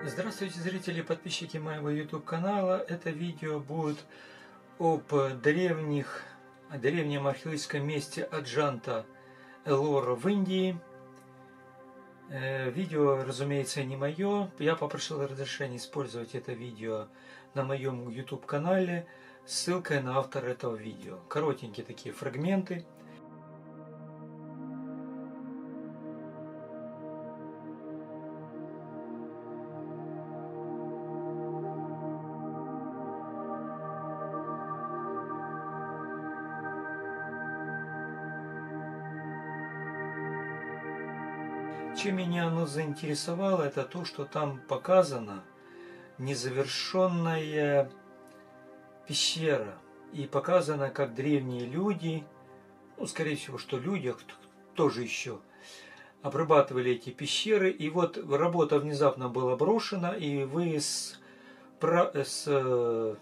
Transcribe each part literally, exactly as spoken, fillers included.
Здравствуйте, зрители и подписчики моего YouTube канала. Это видео будет об древних, о древнем археологическом месте Аджанта Эллора в Индии. Видео, разумеется, не мое. Я попросил разрешения использовать это видео на моем YouTube канале с ссылкой на автора этого видео. Коротенькие такие фрагменты. Чем меня оно заинтересовало, это то, что там показана незавершенная пещера. И показано, как древние люди, ну, скорее всего, что люди, а кто же еще, обрабатывали эти пещеры. И вот работа внезапно была брошена, и вы с, с,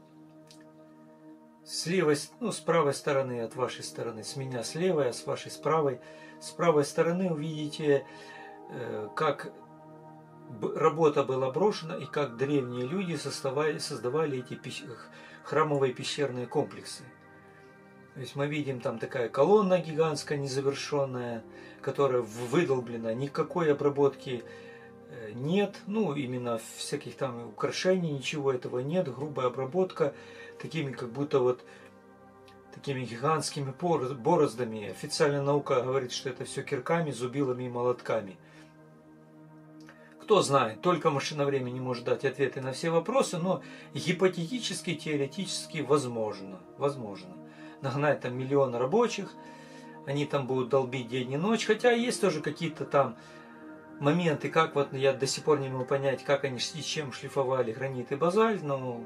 с левой, ну, с правой стороны от вашей стороны, с меня с левой, а с вашей с правой, с правой стороны увидите, как работа была брошена и как древние люди создавали, создавали эти храмовые пещерные комплексы. То есть мы видим там такая колонна гигантская, незавершенная, которая выдолблена, никакой обработки нет, ну именно всяких там украшений, ничего этого нет, грубая обработка, такими как будто вот такими гигантскими бороздами. Официальная наука говорит, что это все кирками, зубилами и молотками. Кто знает, только машина времени может дать ответы на все вопросы, но гипотетически, теоретически возможно. Возможно. Нагнать там миллион рабочих, они там будут долбить день и ночь, хотя есть тоже какие-то там моменты, как вот я до сих пор не могу понять, как они и чем шлифовали гранит и базальт, но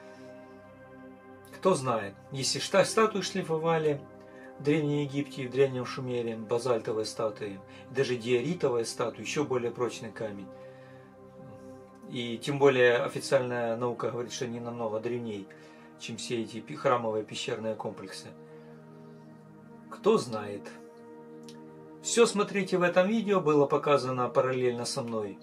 кто знает. Если статуи шлифовали в Древнем Египте и в Древнем Шумере, базальтовые статуи, даже диоритовые статуи, еще более прочный камень. И тем более официальная наука говорит, что они намного древнее, чем все эти храмовые пещерные комплексы. Кто знает. Все смотрите в этом видео, было показано параллельно со мной.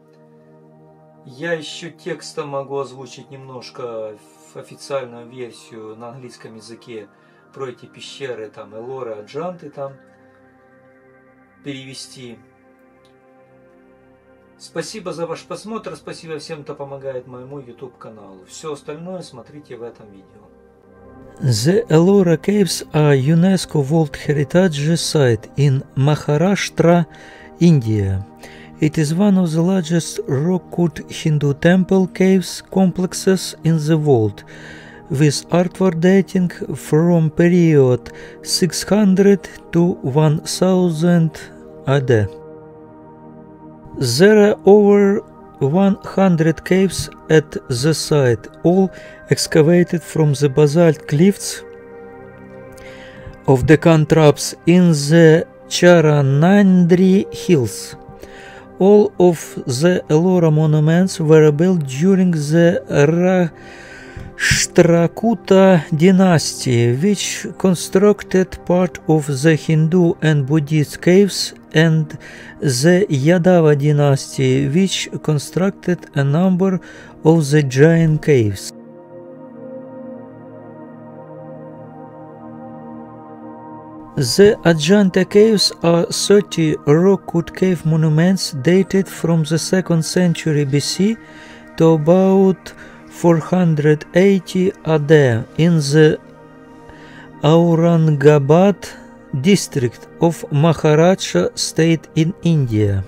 Я еще текстом могу озвучить немножко официальную версию на английском языке про эти пещеры, там, Эллоры, Аджанты, там, перевести. Спасибо за ваш просмотр, спасибо всем, кто помогает моему YouTube каналу. Все остальное смотрите в этом видео. The Ellora Caves are UNESCO World Heritage Site in Maharashtra, India. It is one of the largest rock-cut Hindu temple caves complexes in the world, with artwork dating from period six hundred to one thousand A D. There are over one hundred caves at the site, all excavated from the basalt cliffs of Deccan Traps in the Charanandri Hills. All of the Ellora monuments were built during the Rashtrakuta dynasty, which constructed part of the Hindu and Buddhist caves, and the Yadava dynasty, which constructed a number of the giant caves. The Ajanta caves are thirty rock-cut cave monuments dated from the second century B C to about four hundred eighty A D in the Aurangabad district of Maharashtra state in India.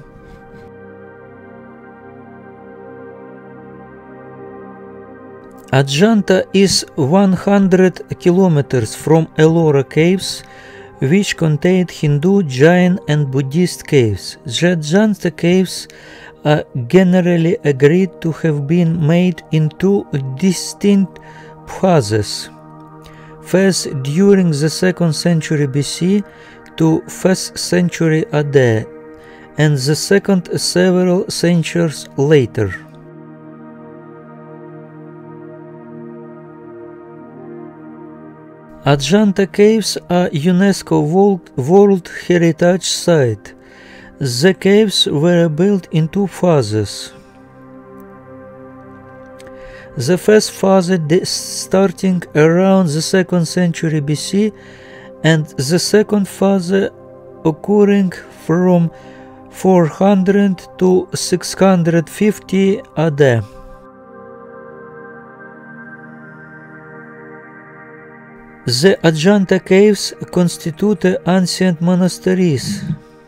Ajanta is one hundred kilometers from Ellora caves, which contained Hindu, Jain and Buddhist caves. The Ajanta caves are generally agreed to have been made in two distinct phases. First during the second century B C to first century A D, and the second several centuries later. Ajanta caves are UNESCO World, World Heritage Site. The caves were built in two phases. The first phase starting around the second century B C and the second phase occurring from four hundred to six hundred fifty A D. The Ajanta caves constitute ancient monasteries,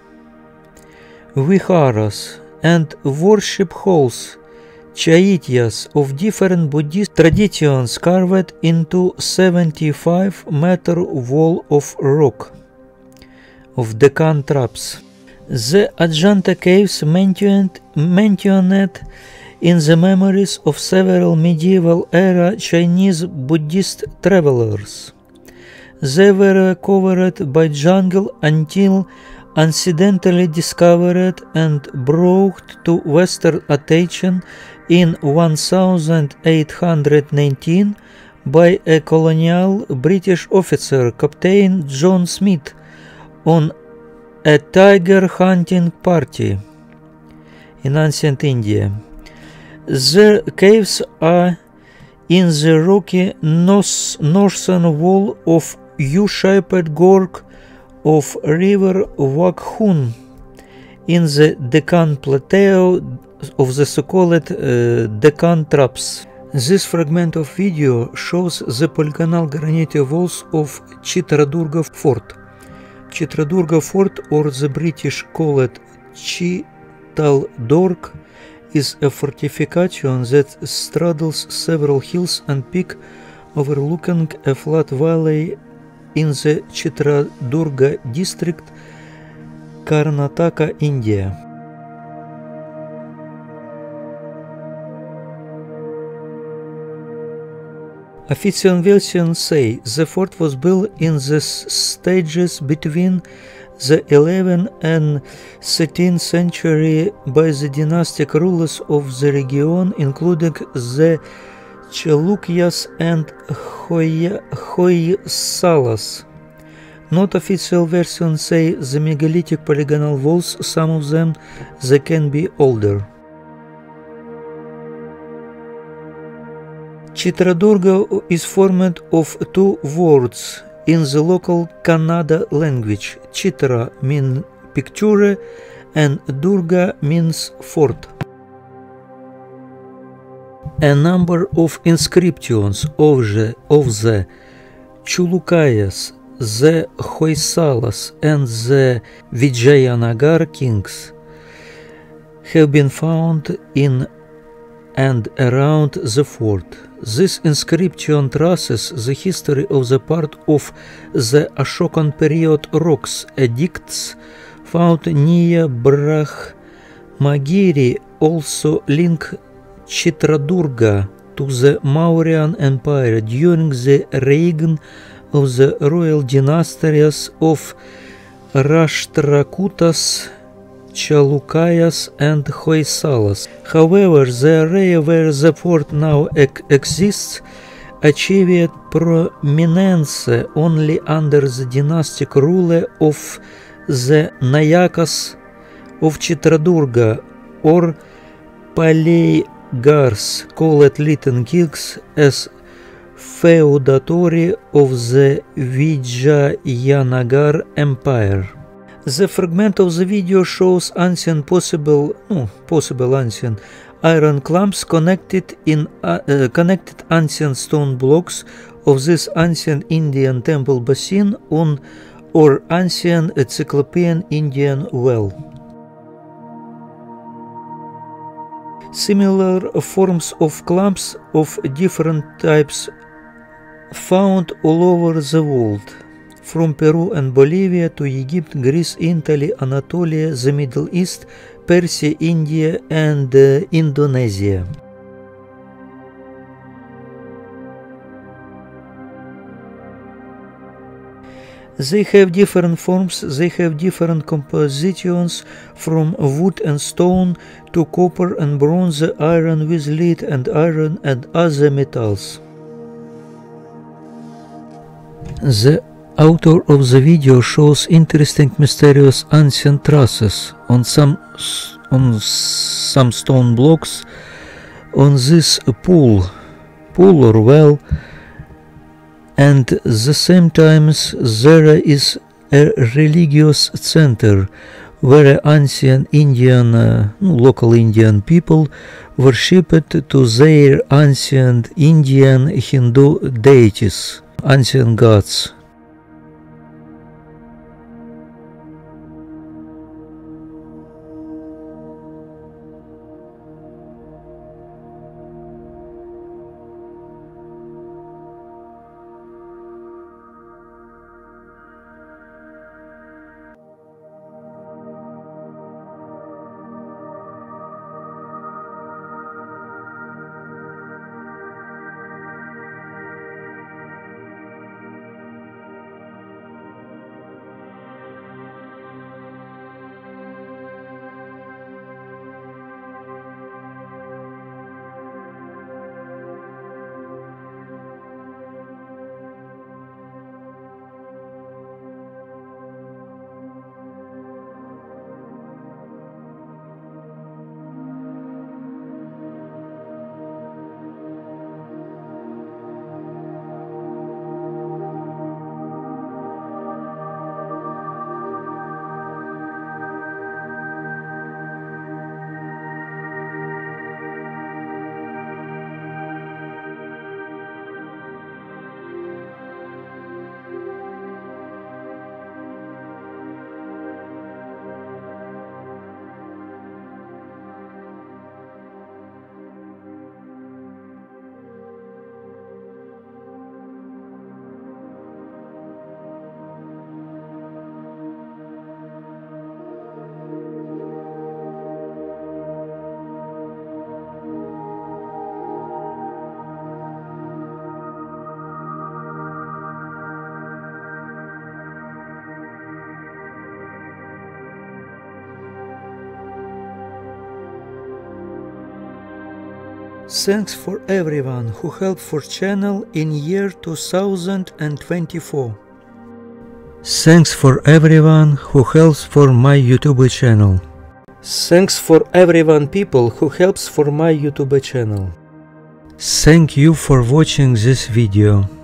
viharas, and worship halls, chaityas of different Buddhist traditions carved into seventy-five meter wall of rock of Deccan Traps. The Ajanta caves mentioned, mentioned in the memories of several medieval era Chinese Buddhist travelers. They were covered by jungle until accidentally discovered and brought to Western attention in eighteen nineteen by a colonial British officer, Captain John Smith, on a tiger hunting party in ancient India. The caves are in the rocky north, northern wall of U-shaped gorge of river Waghun in the Deccan Plateau of the so-called uh, Deccan Traps. This fragment of video shows the polygonal granite walls of Chitradurga fort. Chitradurga fort, or the British call it Chitradurga, is a fortification that straddles several hills and peaks overlooking a flat valley in the Chitradurga district, Karnataka, India. Official versions say the fort was built in the stages between the eleventh and thirteenth century by the dynastic rulers of the region, including the Chalukyas and Hoysalas. Not official versions say the megalithic polygonal walls, some of them they can be older. Chitradurga is formed of two words in the local Kannada language. Chitra means picture and Durga means fort. A number of inscriptions of the, of the Chalukyas, the Hoysalas and the Vijayanagar kings have been found in and around the fort. This inscription traces the history of the part of the Ashokan period rocks edicts found near Brahmagiri, also link Chitradurga to the Mauryan Empire during the reign of the royal dynasties of Rashtrakutas, Chalukyas and Hoysalas. However, the area where the fort now ex exists achieved prominence only under the dynastic rule of the Nayakas of Chitradurga, or Palygars, called Little Kings, as feudatory of the Vijayanagar Empire. The fragment of the video shows ancient possible, no, possible ancient iron clamps connected in uh, uh, connected ancient stone blocks of this ancient Indian temple basin on or ancient Cyclopean Indian well. Similar forms of clamps of different types found all over the world, from Peru and Bolivia to Egypt, Greece, Italy, Anatolia, the Middle East, Persia, India, and uh, Indonesia. They have different forms, they have different compositions, from wood and stone to copper and bronze, iron with lead and iron and other metals. The author of the video shows interesting mysterious ancient traces on some on some stone blocks on this pool pool or well, and the same times there is a religious center where ancient Indian, uh, local Indian people worshipped to their ancient Indian Hindu deities, ancient gods. Thanks for everyone who helped for channel in year two thousand twenty-four. Thanks for everyone who helps for my YouTube channel. Thanks for everyone people who helps for my YouTube channel. Thank you for watching this video.